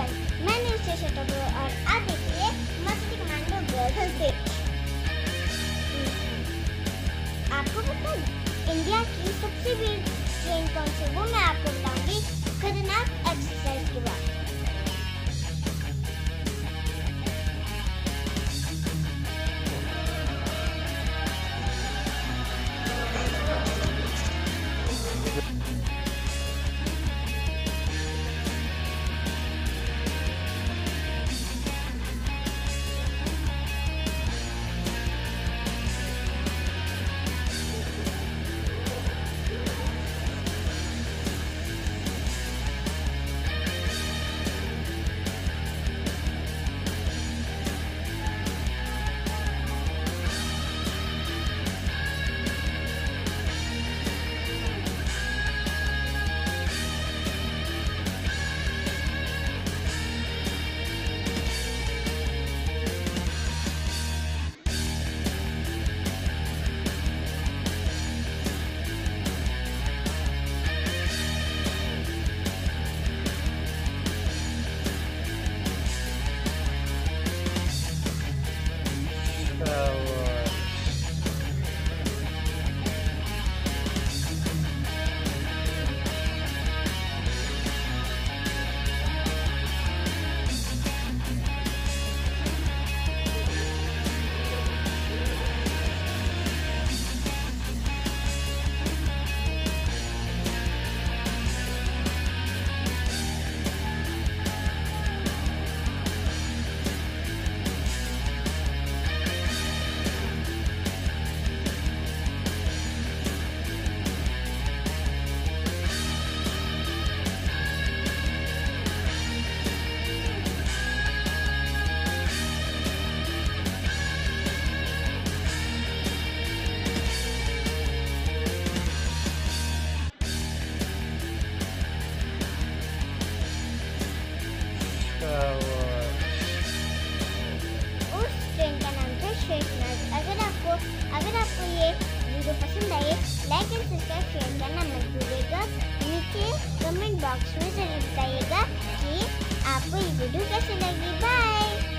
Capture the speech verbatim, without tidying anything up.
Welcome. मैं ट्रिशा थकुर और आप देखिए मस्ती कमांडो गर्ल्स डे। आपको पता है इंडिया की सबसे बड़ी ट्रेन कौन सी? वो मैं आपको बताऊंगी खतरनाक एक्सरसाइज के बाद। अगर आपको अगर आपको ये वीडियो पसंद आए लाइक एंड सब्सक्राइब शेयर करना मत भूलिएगा। नीचे कमेंट बॉक्स में जरूर बताइएगा कि आपको ये वीडियो कैसी लगी। बाय।